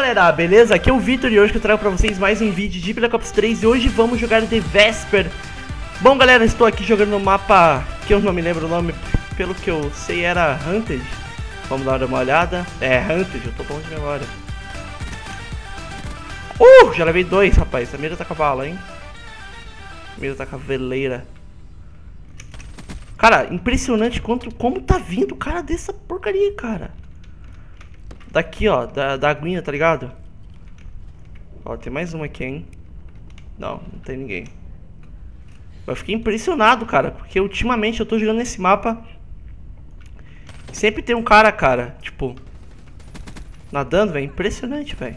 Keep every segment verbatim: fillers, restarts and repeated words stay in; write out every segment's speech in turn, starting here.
galera, beleza? Aqui é o Vitor e hoje que eu trago pra vocês mais um vídeo de Black Ops três. E hoje vamos jogar The Vesper. Bom galera, estou aqui jogando no mapa que eu não me lembro o nome. Pelo que eu sei era Hunted. Vamos dar uma olhada. É, Hunted, eu tô bom de memória. Uh, já levei dois, rapaz. A mira tá com a bala, hein? A mira tá com a veleira. Cara, impressionante quanto, como tá vindo o cara dessa porcaria, cara. Daqui, ó, da, da aguinha, tá ligado? Ó, tem mais uma aqui, hein? Não, não tem ninguém. Eu fiquei impressionado, cara, porque ultimamente eu tô jogando nesse mapa. Sempre tem um cara, cara, tipo, nadando, velho. Impressionante, velho.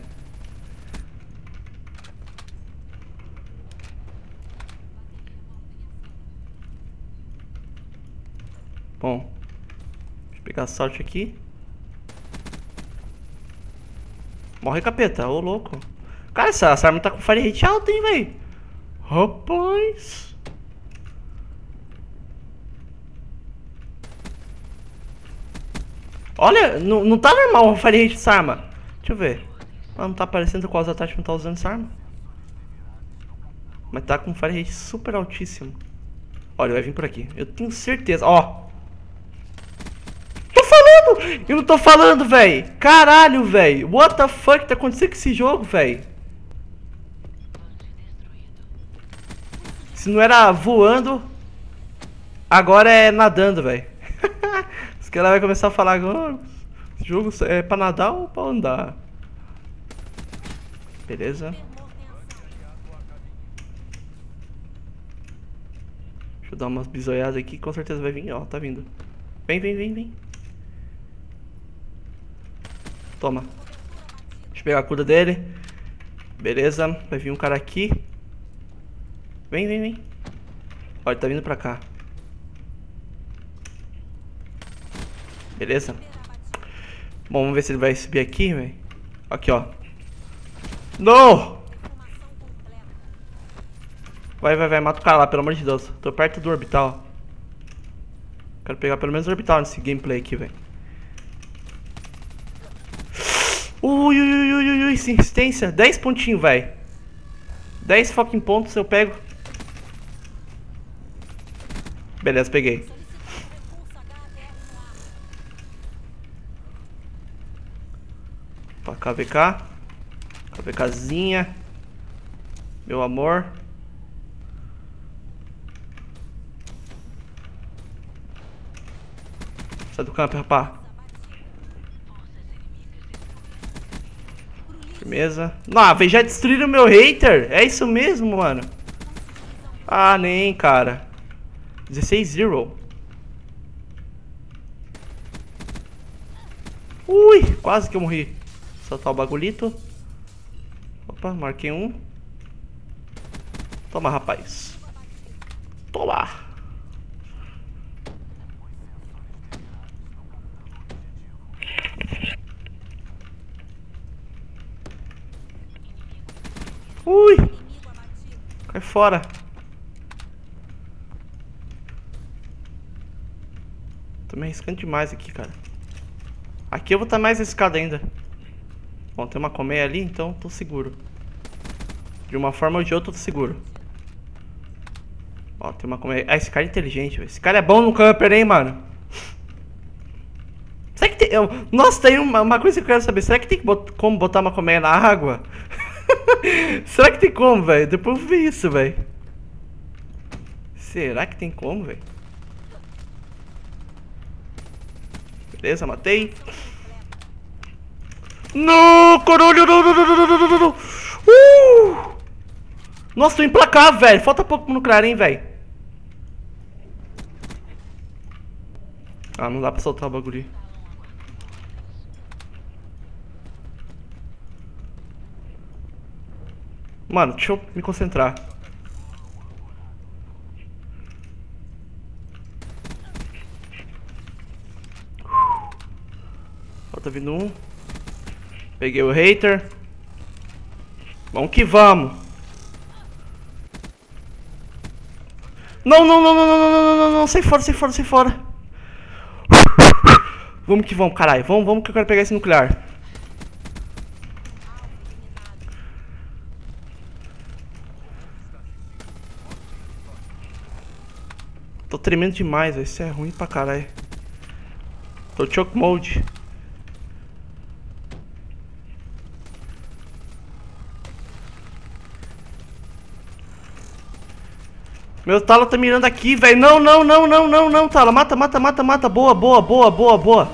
Bom, deixa eu pegar a sorte aqui. Morre, capeta, ô louco. Cara, essa, essa arma tá com fire rate alto, hein, velho. Rapaz. Olha, não, não tá normal o fire rate dessa arma. Deixa eu ver. Ah, não tá aparecendo qual ataque não tá usando essa arma. Mas tá com fire rate super altíssimo. Olha, vai vir por aqui. Eu tenho certeza, ó. Eu não tô falando, velho. Caralho, velho. What the fuck tá acontecendo com esse jogo, velho? Se não era voando, agora é nadando, velho. Os caras vão começar a falar agora. Esse jogo é pra nadar ou pra andar? Beleza. Deixa eu dar umas bisoiadas aqui. Com certeza vai vir, ó. Tá vindo. Vem, vem, vem, vem. Toma. Deixa eu pegar a cura dele. Beleza. Vai vir um cara aqui. Vem, vem, vem. Olha, ele tá vindo pra cá. Beleza. Bom, vamos ver se ele vai subir aqui, velho. Aqui, ó. Não! Vai, vai, vai. Mata o cara lá, pelo amor de Deus. Tô perto do orbital. Quero pegar pelo menos o orbital nesse gameplay aqui, velho. Ui, ui, ui, ui, ui, insistência. dez pontinhos, velho. dez fucking pontos eu pego. Beleza, peguei. Pra K V K. KVKzinha. Meu amor. Sai do campo, rapá. Firmeza. Não, velho, já destruíram meu hater. É isso mesmo, mano. Ah, nem, cara. dezesseis zero. Ui, quase que eu morri. Soltar o bagulhito. Opa, marquei um. Toma, rapaz. Toma. Ui! Cai fora. Tô me arriscando demais aqui, cara. Aqui eu vou estar mais arriscado ainda. Bom, tem uma colmeia ali, então tô seguro. De uma forma ou de outra eu tô seguro. Ó, tem uma colmeia. Ah, esse cara é inteligente, velho. Esse cara é bom no camper, hein, mano. Será que tem... Eu... Nossa, tem uma, uma coisa que eu quero saber. Será que tem bot... como botar uma colmeia na água? Será que tem como, velho? Depois eu vou ver isso, velho. Será que tem como, velho? Beleza, matei. Não, caralho, não, não, não, não, não, não, não. Uh! Nossa, tô implacável, velho. Falta pouco pro nuclear, hein, velho. Ah, não dá pra soltar o bagulho. Mano, deixa eu me concentrar. Ó, tá vindo um. Peguei o hater. Vamos que vamos. Não, não, não, não, não, não, não, não, não. Sai fora, sai fora, sai fora. Vamos que vamos, caralho. Vamos, vamos que eu quero pegar esse nuclear. Tô tremendo demais, velho. Isso é ruim pra caralho. Tô choke mode. Meu Tala tá mirando aqui, velho. Não, não, não, não, não, não, Tala. Mata, mata, mata, mata. Boa, boa, boa, boa, boa.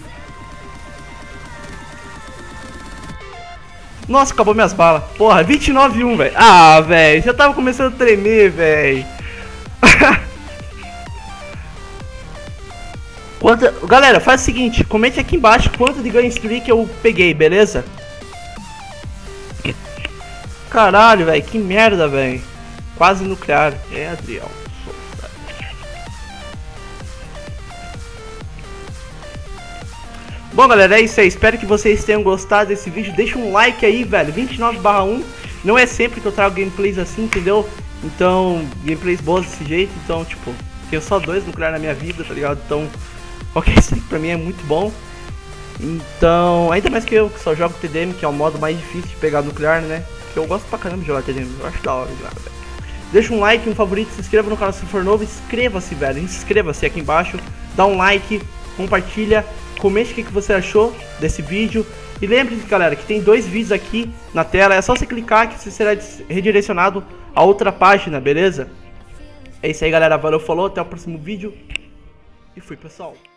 Nossa, acabou minhas balas. Porra, vinte e nove a um, velho. Ah, velho. Já tava começando a tremer, velho. Quanto... Galera, faz o seguinte. Comente aqui embaixo quanto de gun streak eu peguei, beleza? Caralho, velho. Que merda, velho. Quase nuclear. É, Adriel. Bom, galera, é isso aí. Espero que vocês tenham gostado desse vídeo. Deixa um like aí, velho. vinte e nove barra um. Não é sempre que eu trago gameplays assim, entendeu? Então, gameplays boas desse jeito. Então, tipo, tenho só dois nuclear na minha vida, tá ligado? Então, qualquer streak pra mim é muito bom. Então, ainda mais que eu que só jogo T D M, que é o modo mais difícil de pegar nuclear, né? Porque eu gosto pra caramba de jogar T D M. Eu acho da hora de jogar, velho. Deixa um like, um favorito, se inscreva no canal se for novo. Inscreva-se, velho. Inscreva-se aqui embaixo. Dá um like, compartilha. Comente o que você achou desse vídeo. E lembre-se, galera, que tem dois vídeos aqui na tela. É só você clicar que você será redirecionado a outra página, beleza? É isso aí, galera. Valeu, falou. Até o próximo vídeo. E fui, pessoal.